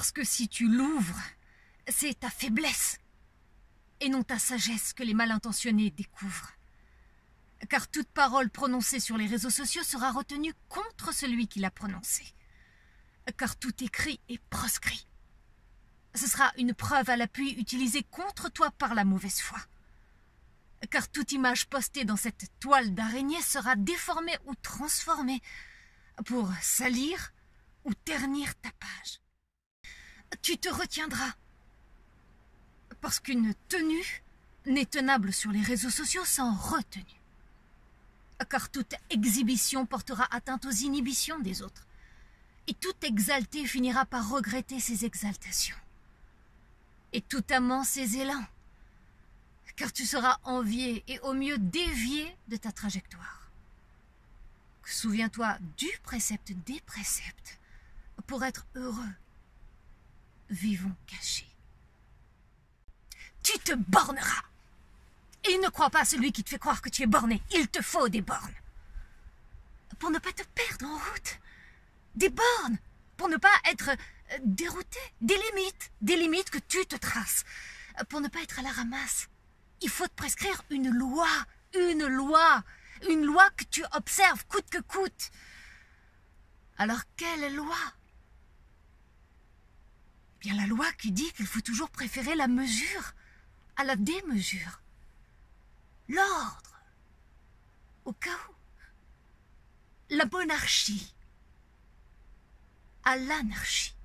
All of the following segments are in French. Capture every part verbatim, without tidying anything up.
Parce que si tu l'ouvres, c'est ta faiblesse et non ta sagesse que les mal intentionnés découvrent. Car toute parole prononcée sur les réseaux sociaux sera retenue contre celui qui l'a prononcée. Car tout écrit est proscrit. Ce sera une preuve à l'appui utilisée contre toi par la mauvaise foi. Car toute image postée dans cette toile d'araignée sera déformée ou transformée pour salir ou ternir ta page. Tu te retiendras. Parce qu'une tenue n'est tenable sur les réseaux sociaux sans retenue. Car toute exhibition portera atteinte aux inhibitions des autres. Et tout exalté finira par regretter ses exaltations. Et tout amant ses élans. Car tu seras envié et au mieux dévié de ta trajectoire. Souviens-toi du précepte des préceptes. Pour être heureux, vivons cachés. Tu te borneras. Et ne crois pas à celui qui te fait croire que tu es borné. Il te faut des bornes. Pour ne pas te perdre en route. Des bornes. Pour ne pas être dérouté. Des limites. Des limites que tu te traces. Pour ne pas être à la ramasse. Il faut te prescrire une loi. Une loi. Une loi que tu observes coûte que coûte. Alors quelle loi? Eh bien la loi qui dit qu'il faut toujours préférer la mesure à la démesure. L'ordre, au cas où. La monarchie, à l'anarchie.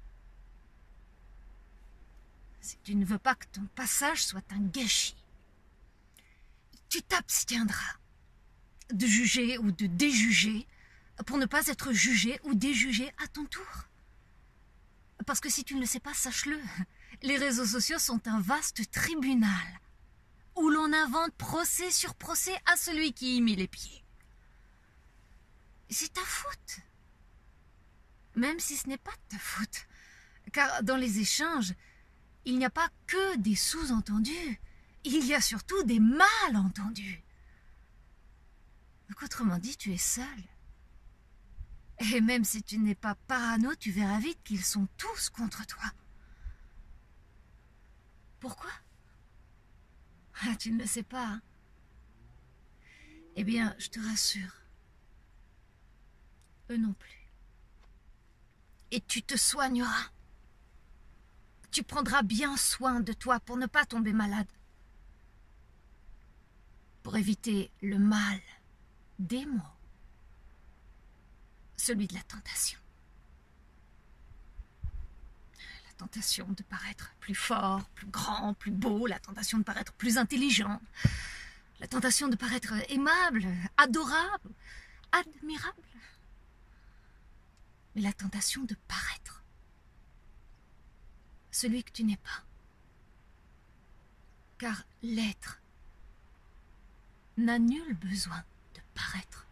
Si tu ne veux pas que ton passage soit un gâchis, tu t'abstiendras de juger ou de déjuger pour ne pas être jugé ou déjugé à ton tour. Parce que si tu ne le sais pas, sache-le, les réseaux sociaux sont un vaste tribunal où l'on invente procès sur procès à celui qui y mit les pieds. C'est ta faute. Même si ce n'est pas de ta faute. Car dans les échanges, il n'y a pas que des sous-entendus. Il y a surtout des malentendus. Donc autrement dit, tu es seul. Et même si tu n'es pas parano, tu verras vite qu'ils sont tous contre toi. Pourquoi ? Ah, tu ne le sais pas. Hein? Eh bien, je te rassure. Eux non plus. Et tu te soigneras. Tu prendras bien soin de toi pour ne pas tomber malade. Pour éviter le mal des mots. Celui de la tentation. La tentation de paraître plus fort, plus grand, plus beau, la tentation de paraître plus intelligent, la tentation de paraître aimable, adorable, admirable. Mais la tentation de paraître celui que tu n'es pas. Car l'être n'a nul besoin de paraître.